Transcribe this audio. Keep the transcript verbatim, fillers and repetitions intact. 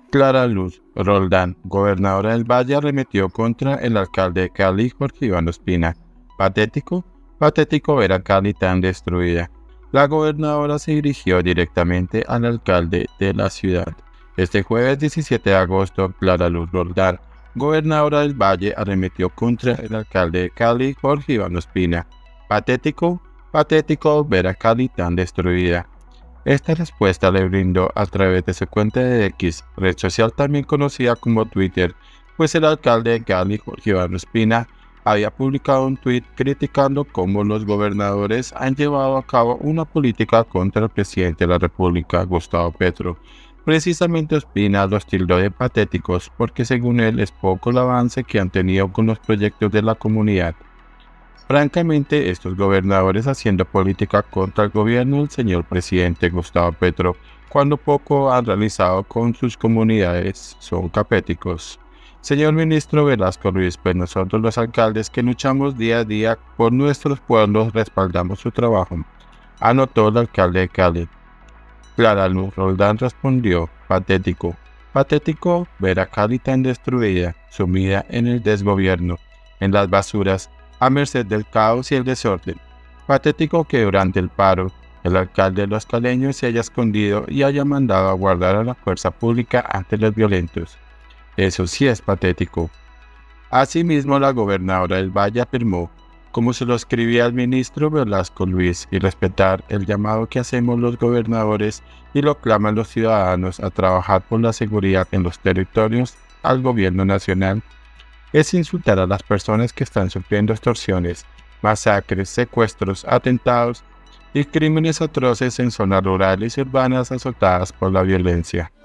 Clara Luz Roldán, gobernadora del Valle, arremetió contra el alcalde de Cali, Jorge Iván Ospina. Patético, patético ver a Cali tan destruida. La gobernadora se dirigió directamente al alcalde de la ciudad. Este jueves diecisiete de agosto, Clara Luz Roldán, gobernadora del Valle, arremetió contra el alcalde de Cali, Jorge Iván Ospina. Patético, patético ver a Cali tan destruida. Esta respuesta le brindó a través de su cuenta de X, red social también conocida como Twitter, pues el alcalde de Cali, Jorge Iván Ospina, había publicado un tuit criticando cómo los gobernadores han llevado a cabo una política contra el presidente de la República, Gustavo Petro. Precisamente Ospina los tildó de patéticos porque según él es poco el avance que han tenido con los proyectos de la comunidad. Francamente, estos gobernadores haciendo política contra el gobierno del señor presidente Gustavo Petro, cuando poco han realizado con sus comunidades, son capéticos. Señor ministro Velasco Ruiz, pues nosotros los alcaldes que luchamos día a día por nuestros pueblos respaldamos su trabajo, anotó el alcalde de Cali. Clara Luz Roldán respondió, patético, patético ver a Cali tan destruida, sumida en el desgobierno, en las basuras, a merced del caos y el desorden. Patético que durante el paro, el alcalde de los caleños se haya escondido y haya mandado a guardar a la fuerza pública ante los violentos. Eso sí es patético. Asimismo, la gobernadora del Valle afirmó, como se lo escribía al ministro Velasco Ruiz, y respetar el llamado que hacemos los gobernadores y lo claman los ciudadanos a trabajar por la seguridad en los territorios al gobierno nacional, es insultar a las personas que están sufriendo extorsiones, masacres, secuestros, atentados y crímenes atroces en zonas rurales y urbanas azotadas por la violencia.